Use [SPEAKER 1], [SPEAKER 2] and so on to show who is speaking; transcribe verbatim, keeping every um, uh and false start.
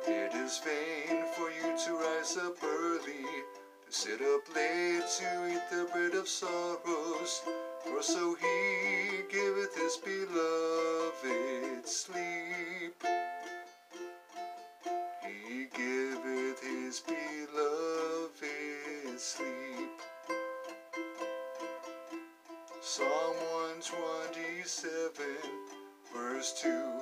[SPEAKER 1] It is vain for you to rise up early, to sit up late to eat the bread of sorrows, for so he giveth his beloved sleep. He giveth his beloved sleep. Psalm one twenty-seven, verse two.